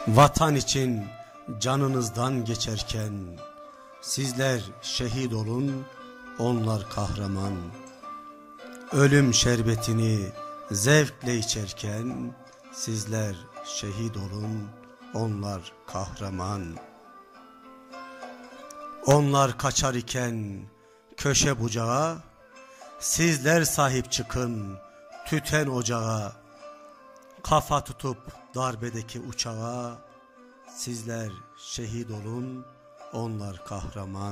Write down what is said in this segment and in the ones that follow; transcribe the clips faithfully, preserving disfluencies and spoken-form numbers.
Vatan için canınızdan geçerken sizler şehit olun, onlar kahraman. Ölüm şerbetini zevkle içerken sizler şehit olun, onlar kahraman. Onlar kaçar iken köşe bucağa, sizler sahip çıkın tüten ocağa. Kafa tutup darbedeki uçağa, sizler şehit olun, onlar kahraman.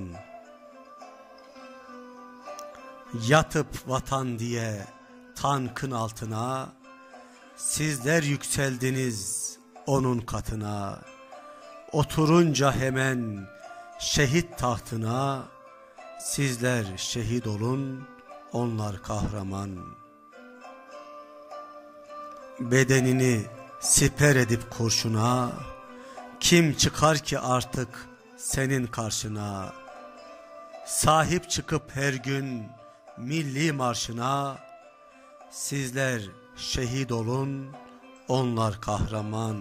Yatıp vatan diye tankın altına, sizler yükseldiniz onun katına. Oturunca hemen şehit tahtına, sizler şehit olun, onlar kahraman. Bedenini siper edip kurşuna, kim çıkar ki artık senin karşına? Sahip çıkıp her gün milli marşına, sizler şehit olun, onlar kahraman.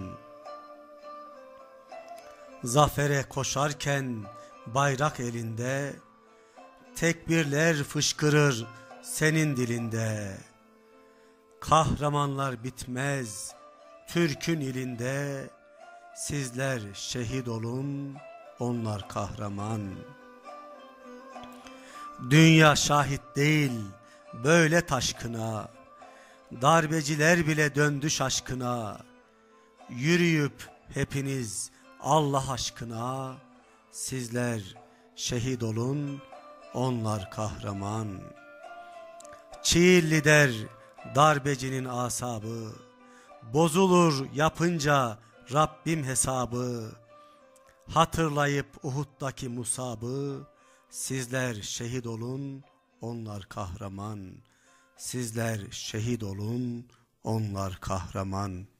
Zafere koşarken bayrak elinde, tekbirler fışkırır senin dilinde. Kahramanlar bitmez Türk'ün ilinde, sizler şehit olun, onlar kahraman. Dünya şahit değil böyle taşkına, darbeciler bile döndü şaşkına. Yürüyüp hepiniz Allah aşkına, sizler şehit olun, onlar kahraman. Çiğilli der darbecinin asabı, bozulur yapınca Rabbim hesabı. Hatırlayıp Uhud'daki Musab'ı, sizler şehit olun, onlar kahraman. Sizler şehit olun, onlar kahraman.